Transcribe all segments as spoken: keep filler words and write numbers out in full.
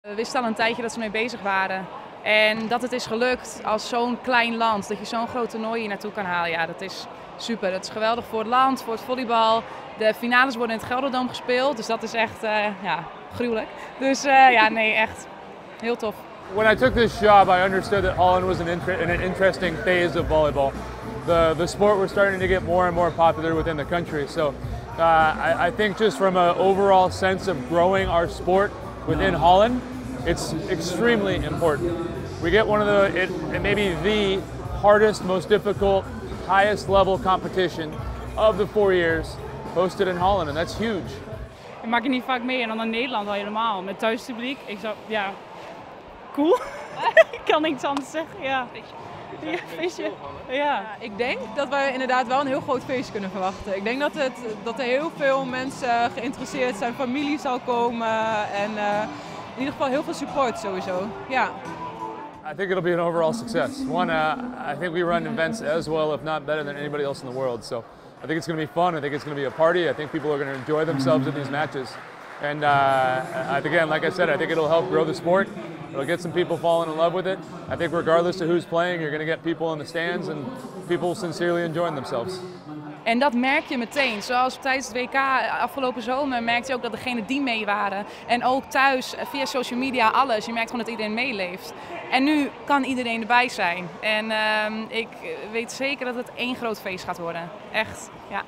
We wisten al een tijdje dat ze mee bezig waren. En dat het is gelukt als zo'n klein land, dat je zo'n groot toernooi hier naartoe kan halen, ja, dat is super. Dat is geweldig voor het land, voor het volleybal. De finales worden in het Gelderdoom gespeeld, dus dat is echt uh, ja, gruwelijk. Dus uh, ja, nee, echt heel tof. When I took this job, I understood that Holland was an inter in an interesting phase of volleyball. The, the sport was starting to get more and more popular within the country. So uh, I, I think just from an overall sense of growing our sport within Holland, it's extremely important. We get one of the, it, it may be the hardest, most difficult, highest level competition of the four years hosted in Holland, and that's huge. Ik maak er niet vaak mee en dan in Nederland al helemaal, met thuispubliek. Ik zou, ja, cool. Ik kan niks anders zeggen, ja. Ja, feestje. Ja. Ja, ik denk dat we inderdaad wel een heel groot feest kunnen verwachten. Ik denk dat, het, dat er heel veel mensen geïnteresseerd zijn, familie zal komen en uh, in ieder geval heel veel support sowieso. Ja. I think it'll be an overall success. One, uh, I think we run events as well, if not better than anybody else in the world. So I think it's going to be fun. I think it's going to be a party. I think people are going to enjoy themselves in these matches. And uh, again, like I said, I think it'll help grow the sport. It'll get some people falling in love with it. I think regardless of who's playing, you're going to get people in the stands and people sincerely enjoying themselves. En dat merk je meteen. Zoals tijdens het W K afgelopen zomer merkte je ook dat degenen die mee waren. En ook thuis, via social media, alles. Je merkt gewoon dat iedereen meeleeft. En nu kan iedereen erbij zijn. En uh, ik weet zeker dat het één groot feest gaat worden. Echt, ja.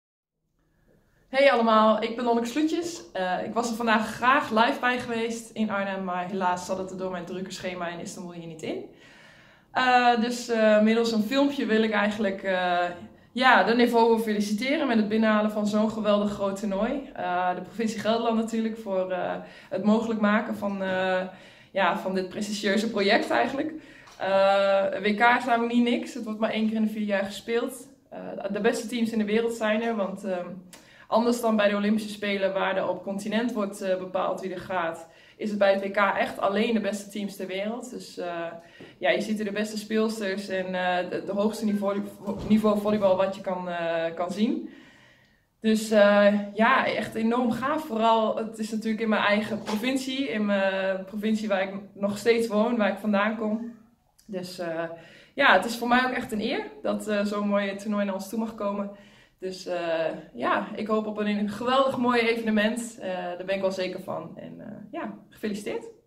Hey allemaal, ik ben Lonneke Sloetjes. Uh, ik was er vandaag graag live bij geweest in Arnhem, maar helaas zat het er door mijn drukke schema in Istanbul hier niet in. Uh, dus uh, middels een filmpje wil ik eigenlijk uh, ja, de niveau feliciteren met het binnenhalen van zo'n geweldig groot toernooi. Uh, de provincie Gelderland natuurlijk voor uh, het mogelijk maken van, uh, ja, van dit prestigieuze project eigenlijk. Uh, W K is namelijk niet niks, het wordt maar één keer in de vier jaar gespeeld. Uh, de beste teams in de wereld zijn er, want uh, anders dan bij de Olympische Spelen waar er op continent wordt uh, bepaald wie er gaat, is het bij het W K echt alleen de beste teams ter wereld. Dus uh, ja, je ziet er de beste speelsters en uh, de, de hoogste niveau, niveau volleybal wat je kan, uh, kan zien. Dus uh, ja, echt enorm gaaf. Vooral, het is natuurlijk in mijn eigen provincie, in mijn provincie waar ik nog steeds woon, waar ik vandaan kom. Dus uh, ja, het is voor mij ook echt een eer dat uh, zo'n mooi toernooi naar ons toe mag komen. Dus uh, ja, ik hoop op een geweldig mooi evenement. Uh, daar ben ik wel zeker van. En uh, ja, gefeliciteerd.